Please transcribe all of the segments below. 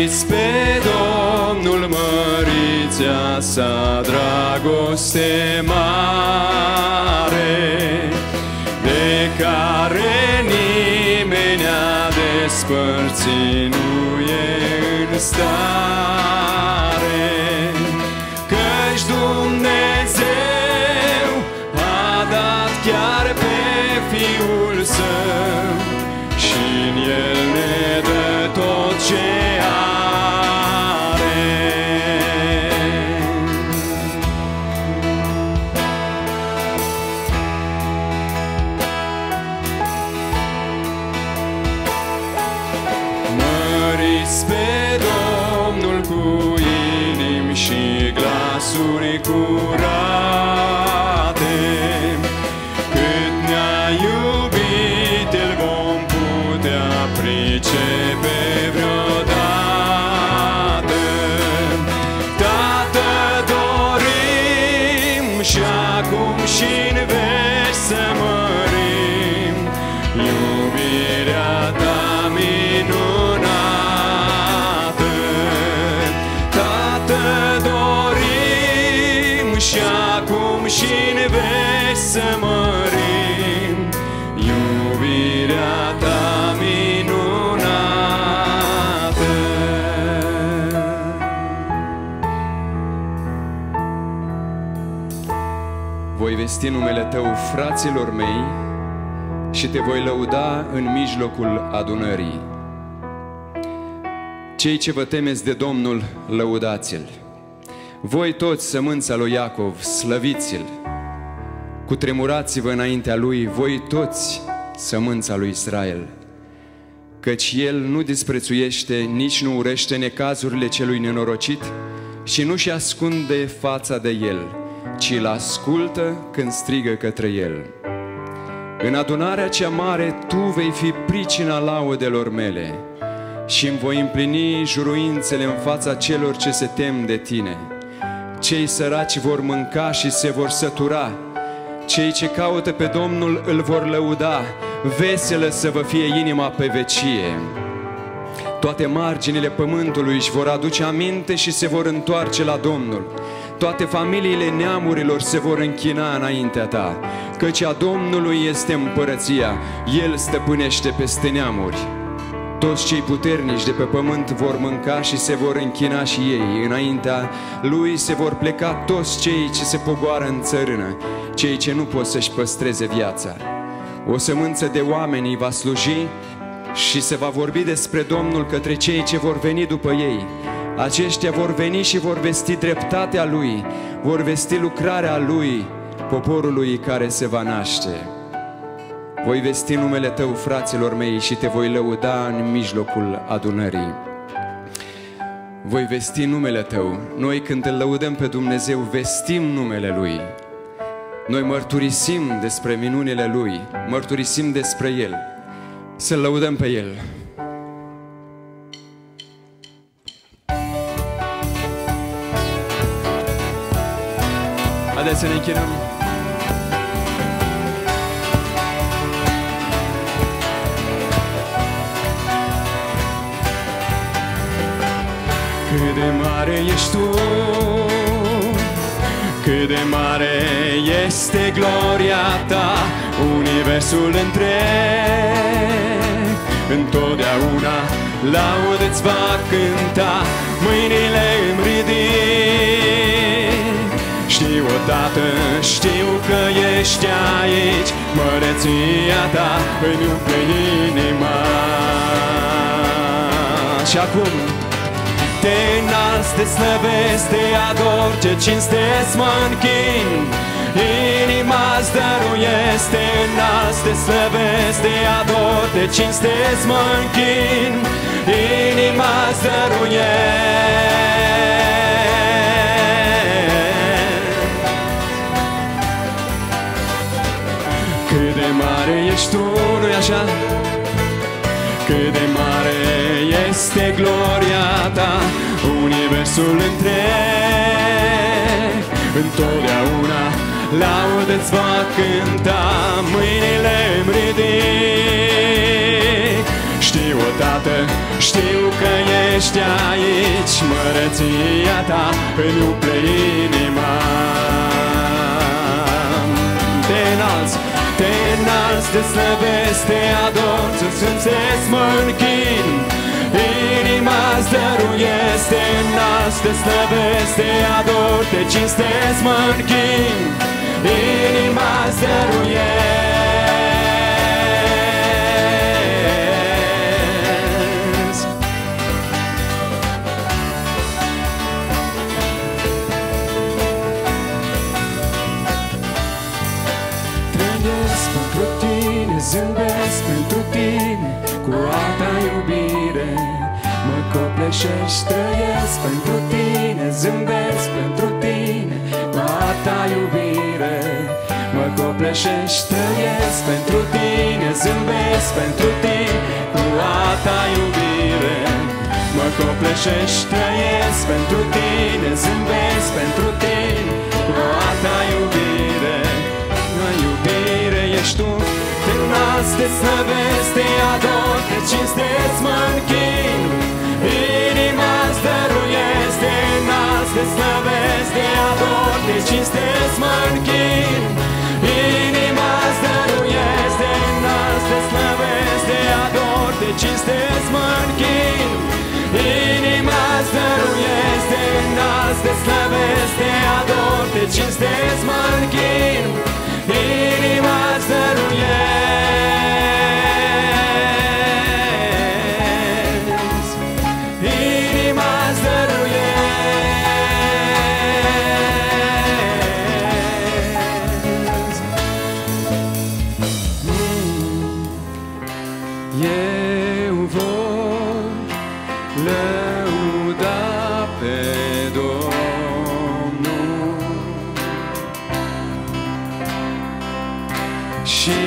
Măriți pe Domnul, măriți-a sa dragoste mare, de care nimeni a despărțit nu e în stare. Căci Dumnezeu a dat chiar pe Fiul Său și-n El ne dă tot ce are. Măriți pe Domnul cu inimi și glasuri curate, cât ne-a iubit El vom putea pricepe vreodată. Tată, dorim și acum și-n veci să mărim iubirea Ta minunată. Tată, dorim și acum și-n veci să mărim iubirea Ta minunată. Voi vesti numele Tău fraților mei și Te voi lăuda în mijlocul adunării. Cei ce vă temeți de Domnul, lăudați-L. Voi toți, sămânța lui Iacov, slăviți-L. Cutremurați-vă înaintea Lui, voi toți, sămânța lui Israel. Căci El nu disprețuiește, nici nu urăște necazurile celui nenorocit și nu-și ascunde fața de el, ci îl ascultă când strigă către El. În adunarea cea mare Tu vei fi pricina laudelor mele și îmi voi împlini juruințele în fața celor ce se tem de Tine. Cei săraci vor mânca și se vor sătura, cei ce caută pe Domnul îl vor lăuda, veselă să vă fie inima pe vecie. Toate marginile pământului își vor aduce aminte și se vor întoarce la Domnul. Toate familiile neamurilor se vor închina înaintea Ta, căci a Domnului este împărăția, El stăpânește peste neamuri. Toți cei puternici de pe pământ vor mânca și se vor închina și ei. Înaintea Lui se vor pleca toți cei ce se pogoară în țărână, cei ce nu pot să-și păstreze viața. O sămânță de oameni îi va sluji și se va vorbi despre Domnul către cei ce vor veni după ei. Aceștia vor veni și vor vesti dreptatea Lui, vor vesti lucrarea Lui, poporului care se va naște. Voi vesti numele Tău, fraților mei, și Te voi lăuda în mijlocul adunării. Voi vesti numele Tău. Noi, când îl lăudăm pe Dumnezeu, vestim numele Lui. Noi mărturisim despre minunile Lui, mărturisim despre El. Să-L lăudăm pe El. Haideți să ne închinăm. Cât de mare ești Tu, cât de mare este gloria Ta, universul întreg. Întotdeauna laudă-ți va cânta, mâinile îmi ridic. Știu odată, știu că ești aici, măreția Ta îmi umple inima. Și acum Te înalți, Te slăvesc, Te ador, Ce cinstesc mă închin. Inima-ți dăruiesc, Te înalți, Te slăvesc, Te ador, Te cinstesc mă închin. Inima-ți dăruiesc. Cât de mare ești Tu, nu-i așa? Cât de mare este gloria Ta, universul întreg. Întotdeauna laudă-ți va cânta, mâinile îmi ridic. Știu O, Tată, știu că ești aici, măreția Ta îmi umple inima. Te înalți, te slăvesc, te ador, ți-ți înțeles, mă închin. Inima-ți dăruiesc, te înalți, te slăvesc, te ador, te cinstesc, mă închin. Inima-ți dăruiesc. Trăiesc pentru Tine, zâmbesc pentru Tine, cu a Ta iubire mă copleșești. Trăiesc pentru Tine, zâmbesc pentru Tine, cu a Ta iubire mă copleșești. Trăiesc pentru Tine, zâmbesc pentru Tine, cu a Ta iubire mă copleșești. Trăiesc pentru Tine, zâmbesc pentru Tine, cu a Ta iubire. La iubire ești Tu, te înalți, te slăvesc, te ador, te cinstesc, mă închin. Inima-ți dăruiesc, te înalți, te slăvesc, te ador, te cinstesc, mă închin. Inima-ți dăruiesc, te înalți, te slăvesc, te ador, te cinstesc, mă închin. Inima-ți dăruiesc, te înalți, te slăvesc, te ador, te cinstesc, mă închin. Inima-ți dăruiesc, inima-ți dăruiesc. Eu voi lăuda pe Domnul și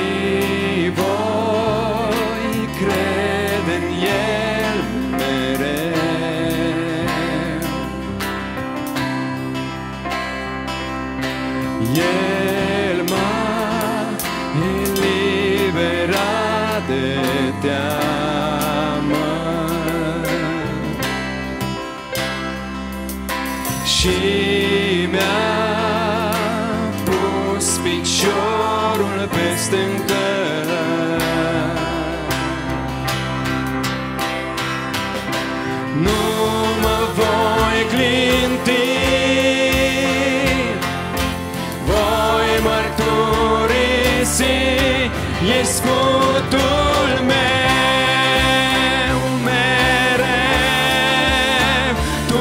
voi crede în El mereu. El m-a eliberat de teamă și mi-a pus piciorul pe stâncă. Nu mă voi clinti, voi mărturisi, ești scutul meu mereu,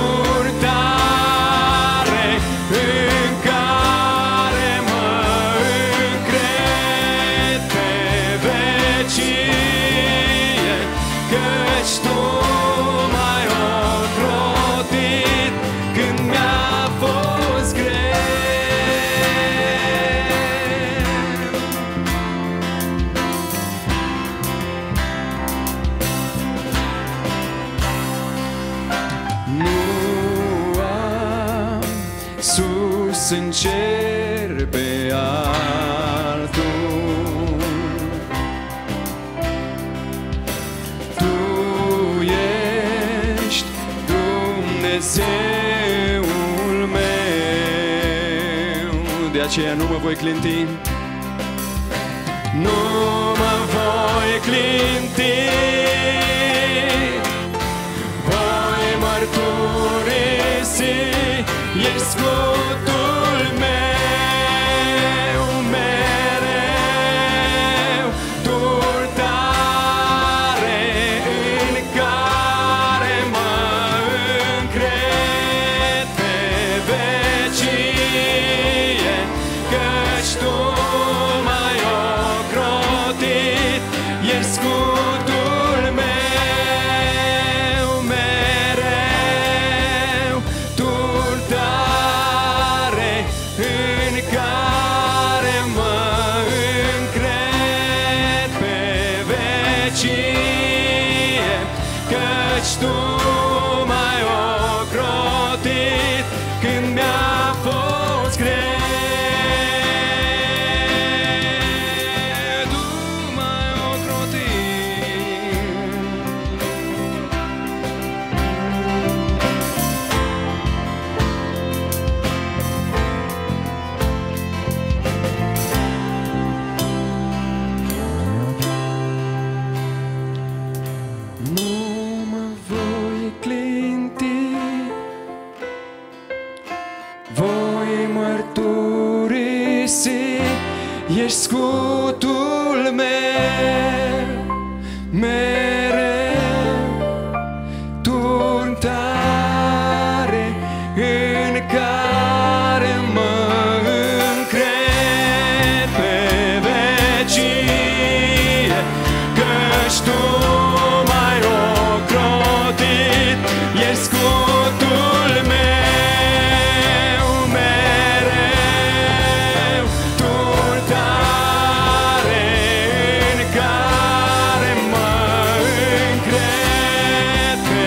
turtare în care mă încred pe vecie, căci Tu m-ai ocrotit când mi-a fost greu. Nu am sus în cer pe altul, Tu ești Dumnezeul meu. De aceea nu mă voi clinti, nu mă voi clinti, voi mărturisi, ești scutul meu mereu, turtare în care mă încred pe vecie, căci Tu m-ai ocrotit, ești scutul meu mereu, turtare în care mă încred pe vecie, căci Tu m-ai ocrotit când mi-a fost greu. risip, ești scutul meu, mereu turn tare în care mă încred pe vecie, căci tu m-ai ocrotit, ești scutul meu, mereu turn tare în care mă încred pe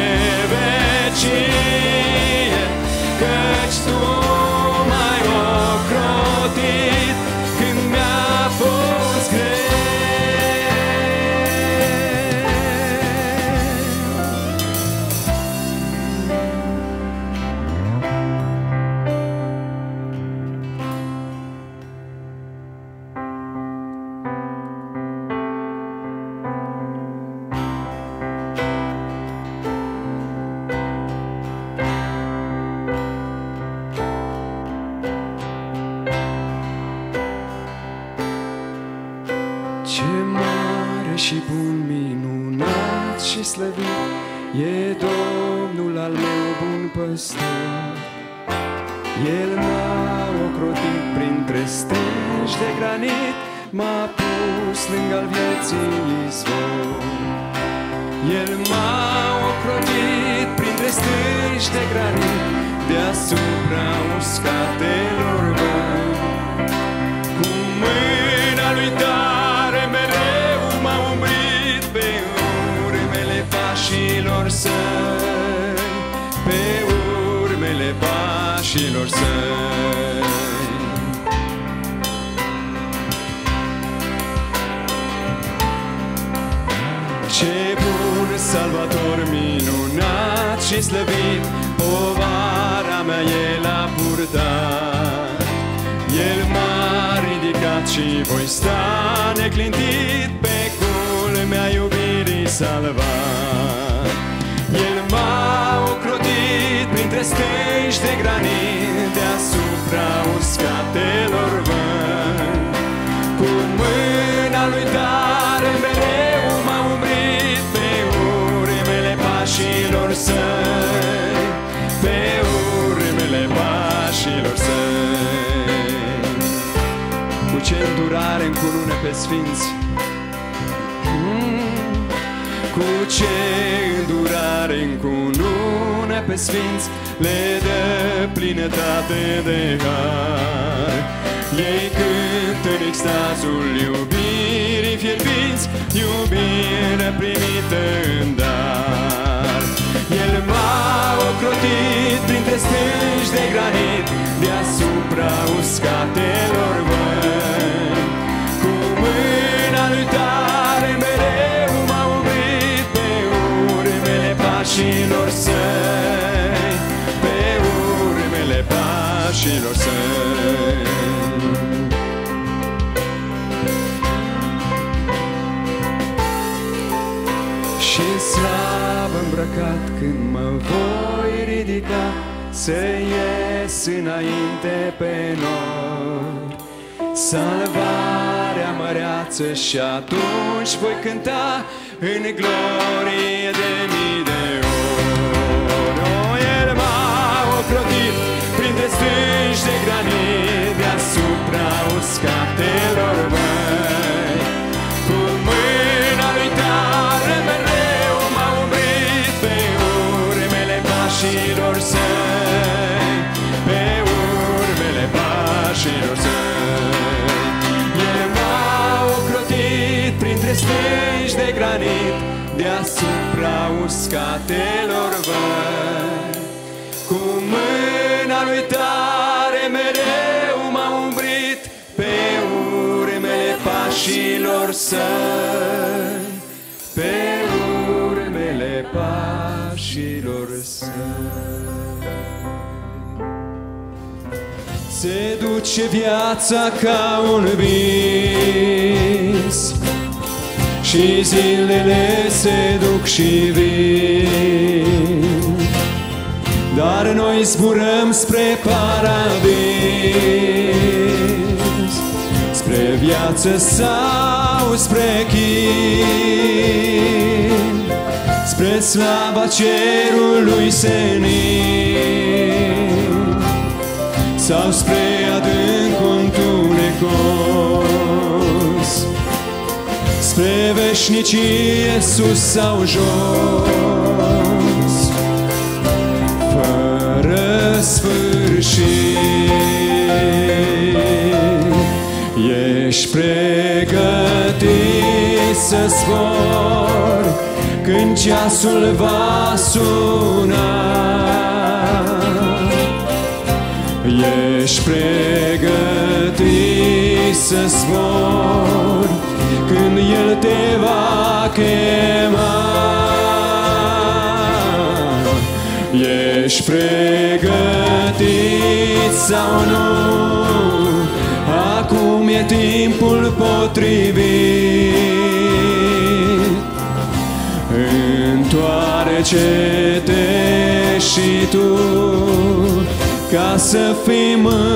vecie, căci tu m-ai ocrotit când mi-a fost greu. Ce mare și bun, minunat și slăvit e Domnul al meu bun păstor. El m-a ocrotit printre stânci de granit, m-a pus lângă-al vieții izvor. El m-a ocrotit printre stânci de granit, deasupra uscatelor văi. Cu mâna lui tare mereu m-a umbrit pe urmele pașilor săi, pe urmele pașilor săi. Ce bun Salvator, minunat și slăvit, povara mea El a purtat. El m-a ridicat și voi sta neclintit, pe culmea iubirii salvat. El m-a ocrotit printre stânci de granit, deasupra uscatelor văi. Cu mâna lui tare mereu m-a umbrit pe urmele pașilor săi, pe urmele pașilor săi. Cu ce îndurare încunune pe sfinți, cu ce îndurare încunune pe sfinți, le dă plinătate de har. Ei cântă în extazul iubirii fierbinți, iubire primită în dar. El m-a ocrotit printre stânci de granit, deasupra uscatelor văi. Cu mâna lui tare mereu m-a umbrit pe urmele pașilor săi, pe urmele pașilor săi. Și slavă îmbrăcat când mă voi ridica, să ies înainte pe nori salvarea măreață, și atunci voi cânta în glorie de mii de ori. O, El m-a ocrotit printre stânci de granit, deasupra uscatelor văi. Cu mâna lui tare mereu m-a umbrit pe urmele pașilor săi, pe urmele pașilor săi. El m-a ocrotit printre stânci de granit, deasupra uscatelor văi. Cu mâna lui tare mereu m-a umbrit pe urmele pașilor săi, pe urmele pașilor săi. Se duce viața ca un vis, și zilele se duc și vin, dar noi zburăm spre paradis. viață sau spre chin, spre slava cerului senin, sau spre adânc întunecos, spre veșnicie sus sau jos, fără sfârșit. Ești pregătit să zbori când ceasul va suna. Ești pregătit să zbori când El te va chema. Ești pregătit sau nu? Acum e timpul potrivit. Întoarce-te și tu ca să fii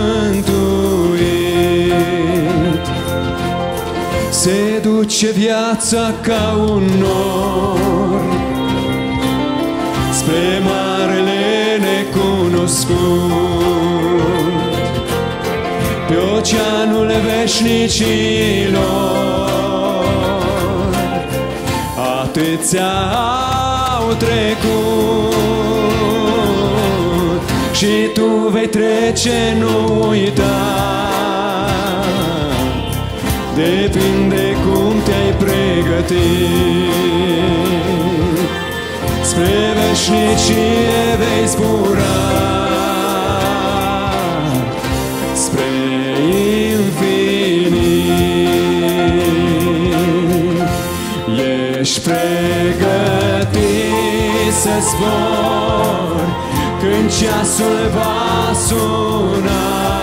mântuit. Se duce viața ca un nor spre marele necunoscut, pe oceanul veșnicilor. Atâția au trecut și tu vei trece, nu uita. Depinde cum te-ai pregătit, spre veșnicie vei zbura, spre infinit. Ești pregătit să zbori când ceasul va suna.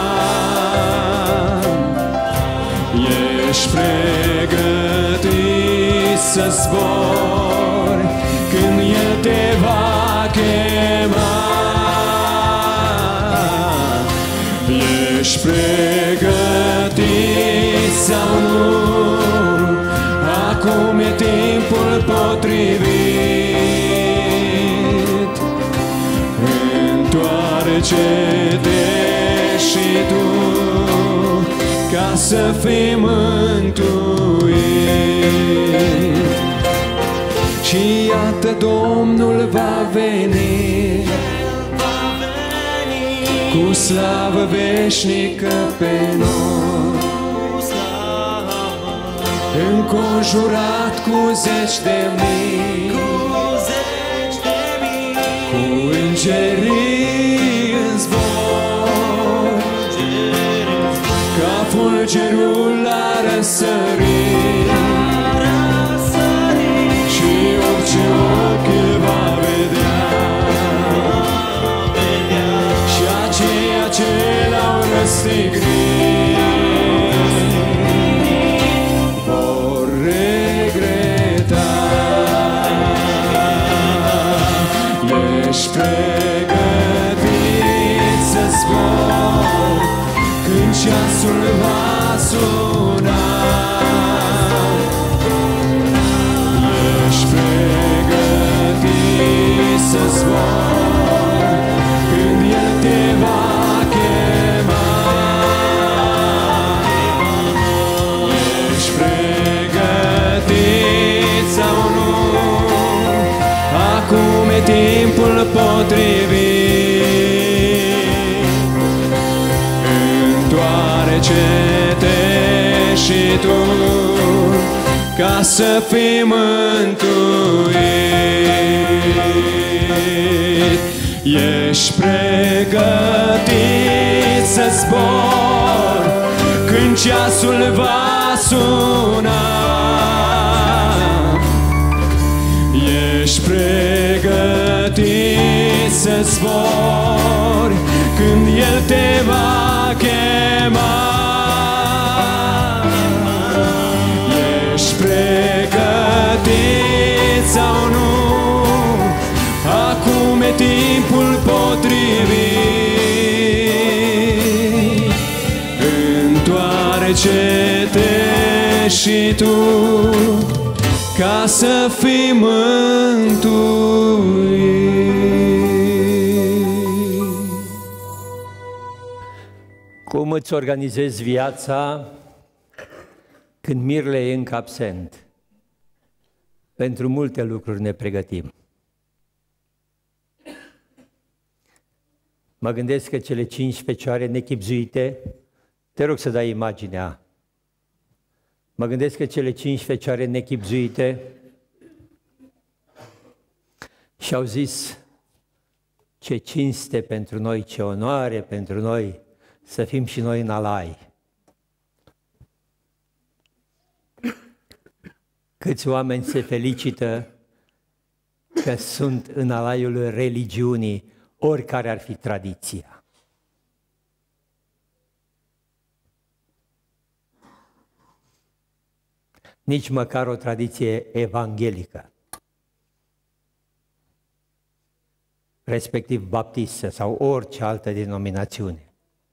Ești pregătit să zbori când El te va chema. Ești pregătit sau nu? Acum e timpul potrivit. Întoarce-te și tu ca să fii mântuit. Și iată Domnul va veni cu slavă veșnică pe noi, înconjurat cu zeci de mii, cu îngerii în zbor, ca fulgerul la răsărit. Și orice ochi îl va vedea, și aceia ce l-au răstignit vor regreta. Ești pregătit să zbori când ceasul va suna. Ești pregătit să zbori când El te va chema. Ești pregătit sau nu? Acum e timpul potrivit. Întoarce-te și tu ca să fii mântuit. Ești pregătit să zbori când ceasul va suna. Ești pregătit să zbori când El te va chema. Ești pregătit sau nu? Acum e timpul potrivit. Întoarce cetești și tu ca să fii mântuit. Cum îți organizezi viața când mirele e încă absent? Pentru multe lucruri ne pregătim. Mă gândesc că cele 5 fecioare nechibzuite, te rog să dai imaginea. Mă gândesc că cele 5 fecioare nechibzuite și-au zis: ce cinste pentru noi, ce onoare pentru noi să fim și noi în alai. Câți oameni se felicită că sunt în alaiul religiunii, oricare ar fi tradiția. Nici măcar o tradiție evanghelică, respectiv baptistă sau orice altă denominațiune,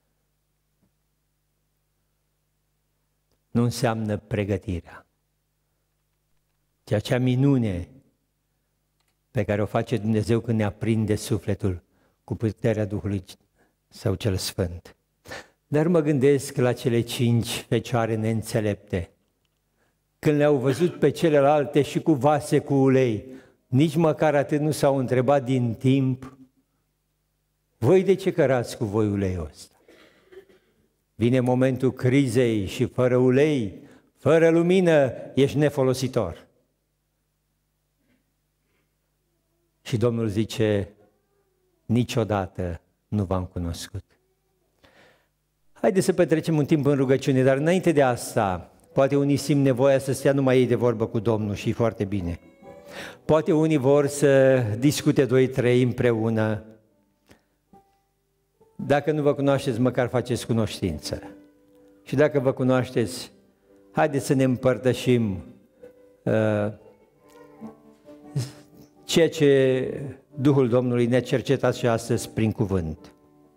nu înseamnă pregătirea. Ci acea minune pe care o face Dumnezeu când ne aprinde sufletul cu puterea Duhului Său cel Sfânt. Dar mă gândesc la cele 5 fecioare neînțelepte. Când le-au văzut pe celelalte și cu vase cu ulei, nici măcar atât nu s-au întrebat din timp: voi de ce cărați cu voi uleiul ăsta? Vine momentul crizei și fără ulei, fără lumină, ești nefolositor. Și Domnul zice: niciodată nu v-am cunoscut. Haideți să petrecem un timp în rugăciune, dar înainte de asta, poate unii simt nevoia să stea numai ei de vorbă cu Domnul și foarte bine. Poate unii vor să discute 2-3 împreună. Dacă nu vă cunoașteți, măcar faceți cunoștință. Și dacă vă cunoașteți, haideți să ne împărtășim ceea ce Duhul Domnului ne-a cercetat și astăzi prin cuvânt.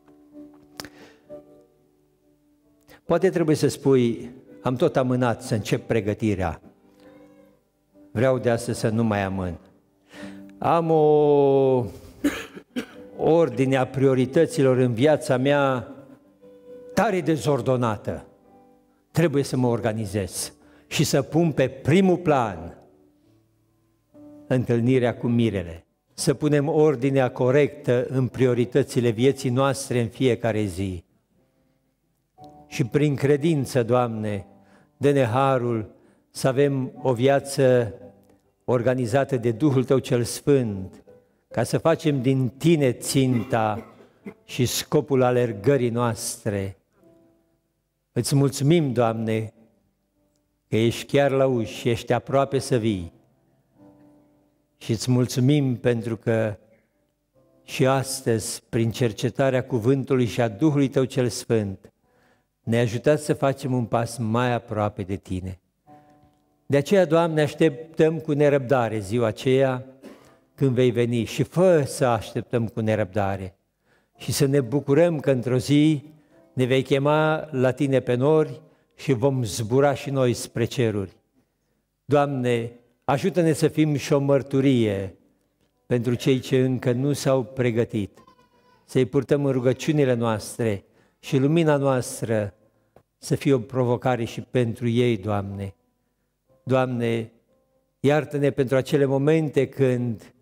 Poate trebuie să spui: am tot amânat să încep pregătirea. Vreau de astăzi să nu mai amân. Am o ordine a priorităților în viața mea tare dezordonată. Trebuie să mă organizez și să pun pe primul plan întâlnirea cu mirele. Să punem ordinea corectă în prioritățile vieții noastre în fiecare zi. Și prin credință, Doamne, dă-ne harul să avem o viață organizată de Duhul Tău cel Sfânt, ca să facem din Tine ținta și scopul alergării noastre. Îți mulțumim, Doamne, că ești chiar la uși și ești aproape să vii. Și îți mulțumim pentru că și astăzi, prin cercetarea cuvântului și a Duhului Tău cel Sfânt, ne-ai ajutat să facem un pas mai aproape de Tine. De aceea, Doamne, așteptăm cu nerăbdare ziua aceea când vei veni și fă să așteptăm cu nerăbdare și să ne bucurăm că într-o zi ne vei chema la Tine pe nori și vom zbura și noi spre ceruri. Doamne, ajută-ne să fim și o mărturie pentru cei ce încă nu s-au pregătit, să-i purtăm în rugăciunile noastre și lumina noastră să fie o provocare și pentru ei, Doamne. Doamne, iartă-ne pentru acele momente când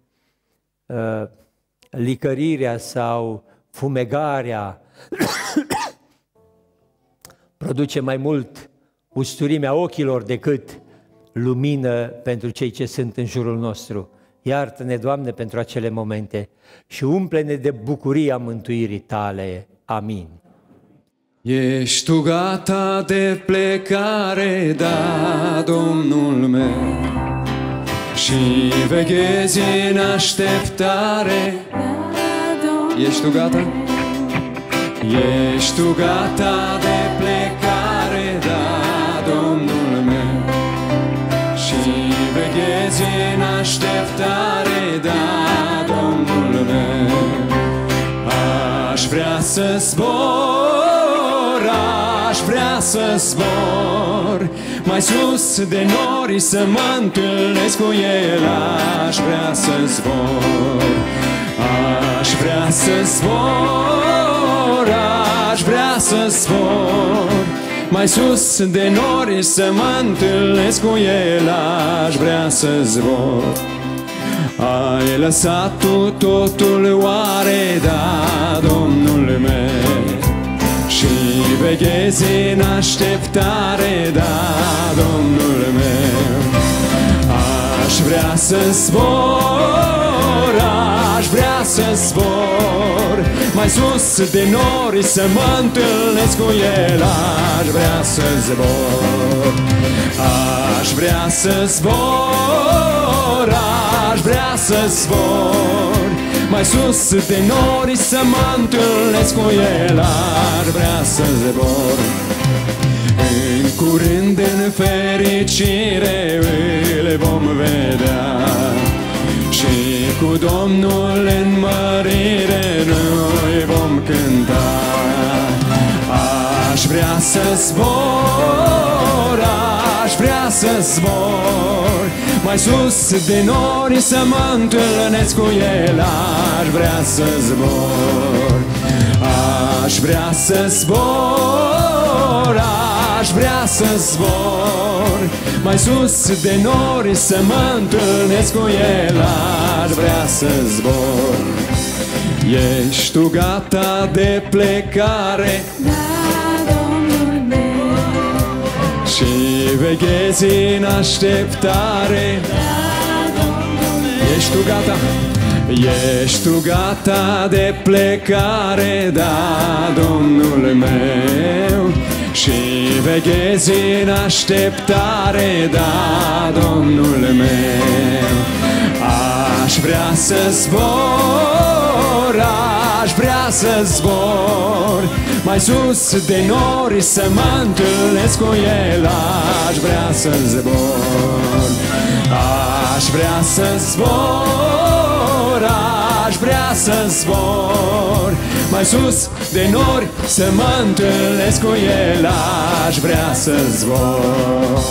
licărirea sau fumegarea produce mai mult usturimea ochilor decât lumină pentru cei ce sunt în jurul nostru. Iartă-ne, Doamne, pentru acele momente și umple-ne de bucuria mântuirii Tale. Amin. Ești tu gata de plecare, da, Domnul meu, și veghezi în așteptare. Ești tu gata? Ești tu gata de plecare, da, Domnul meu, și veghezi în așteptare, da, Domnul meu. Aș vrea să zbor, aș vrea să zbor mai sus de nori, să mă întâlnesc cu El. Aș vrea să zbor, aș vrea să zbor, aș vrea să zbor mai sus de nori, să mă întâlnesc cu El. Aș vrea să zbor. Ai lăsat tu totul oare, da, Domnul meu, și veghezi în așteptare, da, Domnul meu. Aș vrea să zbor, aș vrea să zbor mai sus de nori, să mă întâlnesc cu El. Aș vrea să zbor, aș vrea să zbor, aș vrea să zbor mai sus de nori, să mă întâlnesc cu El. Aș vrea să zbor. În curând în fericire îl vom vedea, și cu Domnul în mărire noi vom cânta. Aș vrea să zbor, aș vrea să zbor mai sus de nori, să mă întâlnesc cu El. Aș vrea să zbor, aș vrea să zbor, aș vrea să zbor mai sus de nori, să mă întâlnesc cu El. Aș vrea să zbor. Ești tu gata de plecare? Da, Domnul meu. Și veghezi în așteptare? Da, Domnul meu. Ești tu gata? Ești tu gata de plecare, da, Domnul meu, și veghezi în așteptare, da, Domnul meu. Aș vrea să zbor, aș vrea să zbor mai sus de nori, să mă întâlnesc cu El. Aș vrea să zbor, aș vrea să zbor, aș vrea să zbor mai sus de nori, să mă întâlnesc cu El. Aș vrea să zbor.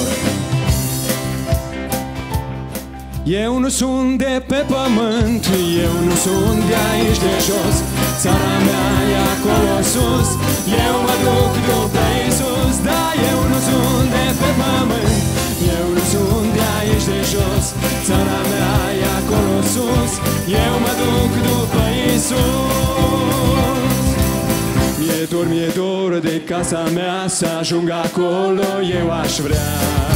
Eu nu sunt de pe pământ, eu nu sunt de aici de jos, țara mea e acolo sus, eu mă duc după Iisus. Da, eu nu sunt de pe pământ, eu nu sunt de aici de jos, țara mea e acolo sus, eu mă duc după Iisus. Mi-e dor de casa mea, să ajung acolo eu aș vrea.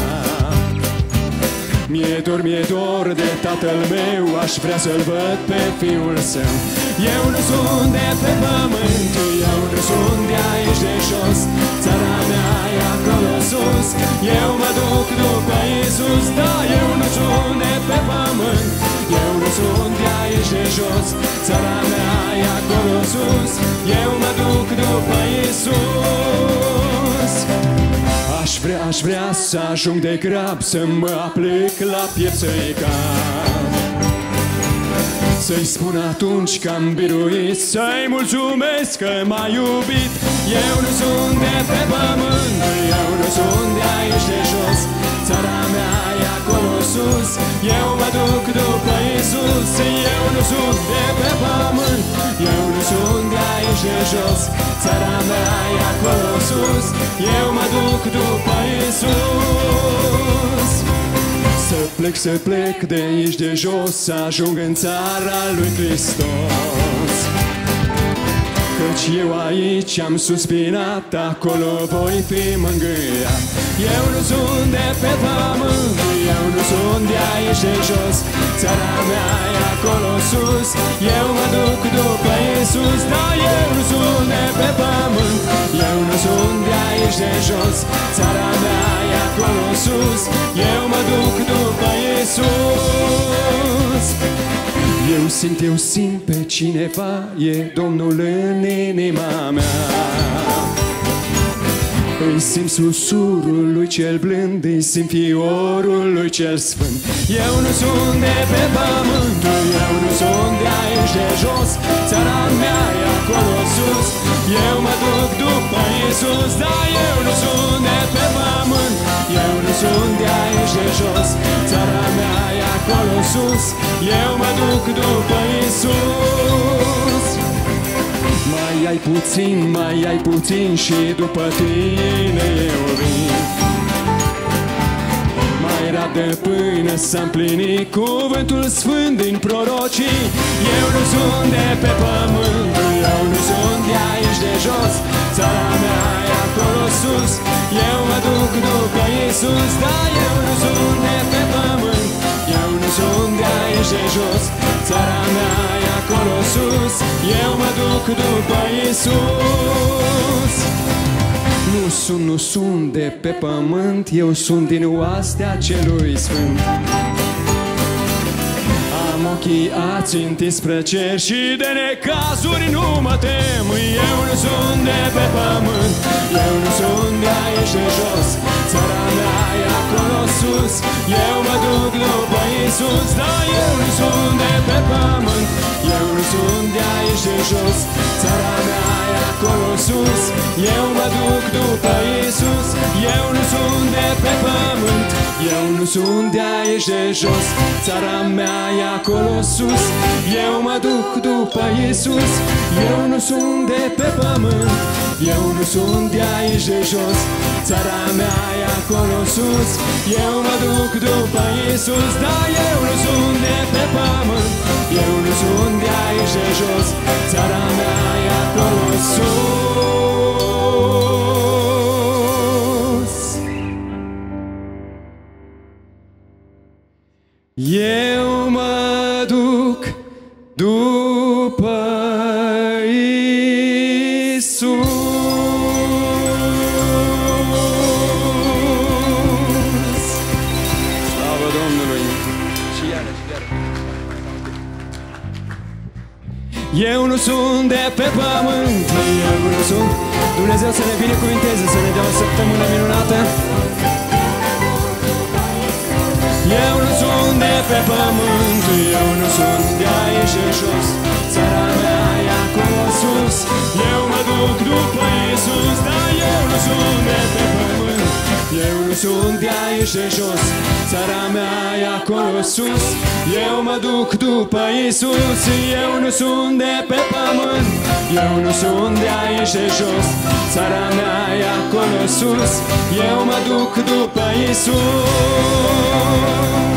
Mi-e dor de tatăl meu, aș vrea să-l văd pe fiul său. Eu nu sunt de pe pământ, eu nu sunt de aici de jos, țara mea e acolo sus, eu mă duc după Iisus. Da, eu nu sunt de pe pământ, eu nu sunt de aici de jos, țara mea e acolo sus, eu mă duc după Iisus. Aș vrea să ajung de grab, să mă aplec la piept să-i cad, să-i spun atunci că am biruit, să-i mulțumesc că m-a iubit. Eu nu sunt de pe pământ, eu nu sunt de aici de jos, țara mea e acolo sus, eu mă duc după Iisus. Eu nu sunt de pe pământ, eu nu sunt de aici de jos, țara mea e acolo sus, eu mă duc după Iisus. Să plec de aici de jos, să ajung în țara lui Hristos, căci eu aici am suspirat, acolo voi fi mângâiat. Eu nu sunt de pe pământ, eu nu sunt de aici de jos, țara mea e acolo sus, eu mă duc după Iisus. Da, eu nu sunt de pe pământ, eu nu sunt de aici de jos, țara mea e acolo sus, eu mă duc după Iisus. Eu simt pe cineva, e Domnul în inima mea. Îi simt susurul lui cel blând, îi simt fiorul lui cel sfânt. Eu nu sunt de pe pământ, eu nu sunt de aici de jos, țara mea e acolo sus. Eu mă duc după Iisus, dar eu nu sunt de pe pământ, eu nu sunt de aici de jos, țara mea e acolo sus. Eu mă duc după Iisus. Mai ai puțin și după tine eu vin. Mai rabdă până s-a împlinit cuvântul sfânt din prorocii. Eu nu sunt de pe pământ, eu nu sunt de aici de jos, țara mea e acolo sus. Eu mă duc după Iisus, dar eu nu sunt de pe pământ, eu nu sunt de aici de jos, țara mea e acolo sus. Eu mă duc după Iisus. Nu sunt de pe pământ, eu sunt din oastea celui sfânt. Am ochii ațintiți spre cer și de necazuri nu mă tem. Eu nu sunt de pe pământ, eu nu sunt de aici de jos, țara mea e acolo sus. Eu mă duc după Iisus, dar eu nu sunt de pe pământ, eu nu sunt de aici de jos, țara mea e acolo sus. Eu mă duc după Iisus, eu nu sunt de pe pământ, eu nu sunt de aici de jos, țara mea e acolo sus. Eu mă duc după Iisus, eu nu sunt de pe pământ, eu nu sunt de aici de jos, țara mea e acolo sus. Eu mă duc după Iisus, dar eu nu sunt de pe pământ, eu nu sunt de aici de jos, țara mea e acolo sus. Eu mă duc după Iisus. Slavă Domnului! Și iarăși. Eu nu sunt de pe pământ, eu nu sunt. Dumnezeu să ne binecuvinteze, să ne dea o săptămână minunată. Eu nu sunt de pe pământ, eu nu sunt de aici de jos, țara mea e acolo sus. Eu mă duc după Iisus, dar eu nu sunt de pe pământ, eu nu sunt de aici de jos, țara mea e acolo sus. Eu mă duc după Iisus, eu nu sunt de pe pământ, eu nu sunt de aici de jos, țara mea e acolo sus. Eu mă duc după Iisus.